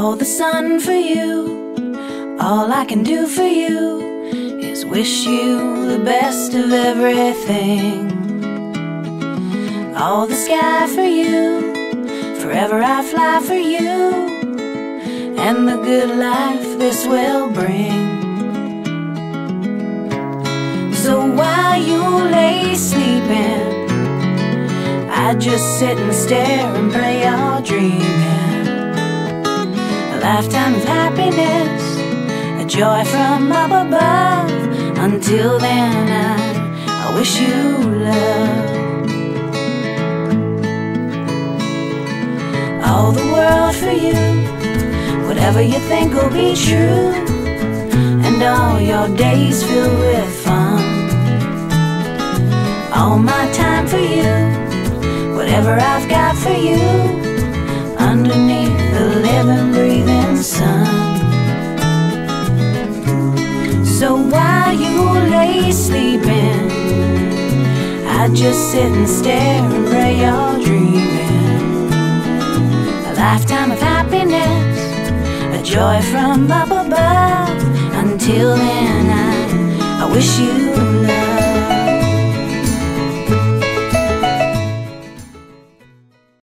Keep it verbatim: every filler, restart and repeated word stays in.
all the sun for you. All I can do for you is wish you the best of everything. All the sky for you, forever I fly for you, and the good life this will bring. So while you lay sleeping, I just sit and stare and play your dreaming. A lifetime of happiness, a joy from up above. Until then I, I wish you love. All the world for you, whatever you think will be true, and all your days filled with fun. All my time for you, whatever I've got for you, underneath the living, breathing sun. So while you lay sleeping, I just sit and stare and pray you're dreaming. A lifetime of happiness, a joy from up above. Until then I, I wish you love.